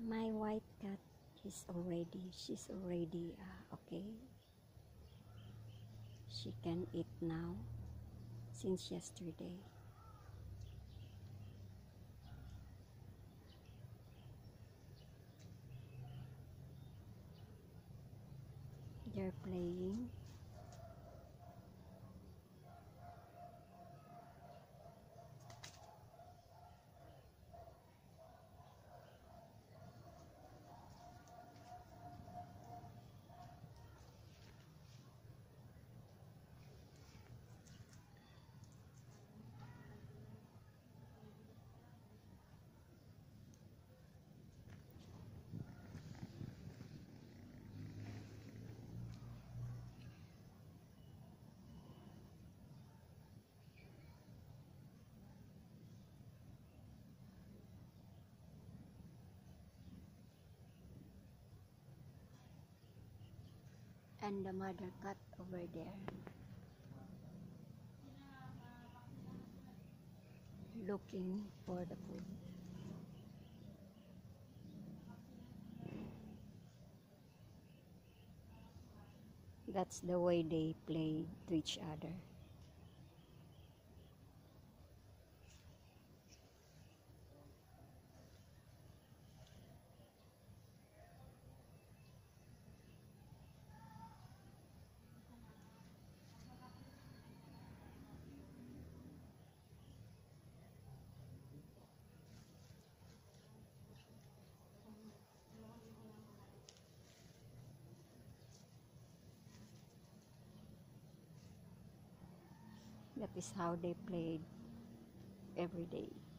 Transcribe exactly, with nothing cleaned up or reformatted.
My white cat is already, she's already uh, okay. She can eat now since yesterday. They're playing. And the mother cat over there looking for the food. That's the way they play to each other. That is how they played every day.